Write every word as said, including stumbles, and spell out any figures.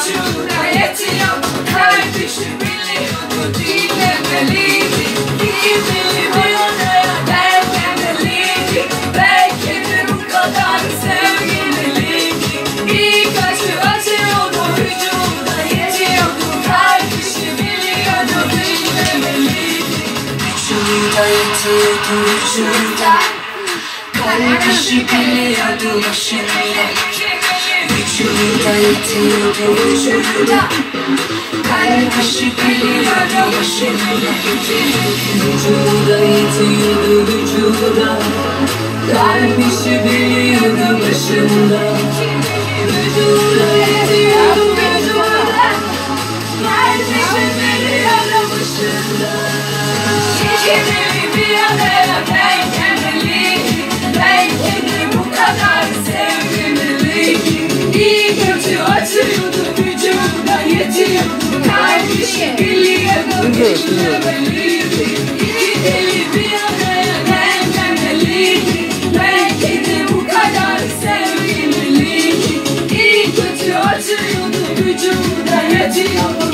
ucuna yetiyordu. Kalbişi biliyordu dinlemeliydi. İzini bir odaya gelmemeliydi. Belki de bu kadar sevgiliydi. İlk acı acıyordu, ucuna yetiyordu. Kalbişi biliyordu dinlemeliydi. Ucuna yetiyordu, ucuna. Kalbişi biliyordu başında. Vücuda yetiyordu vücuda. Kalbişi biliyordu başında. Vücuda yetiyordu vücuda. Kalbişi biliyordu başında. Vücuda yetiyordu vücuda. Kalbişi biliyordu başında. İkimizi bir araya gelmemeliydi. Belki de bu kadar sevmemeliydi. İyi kötü acıyordu, vücuda yetiyordu. Kalbişi biliyordu dinlemeliydi. İki deli bir araya gelmemeliydi. Belki de bu kadar sevmemeliydi. İyi kötü acıyordu, vücuda yetiyordu.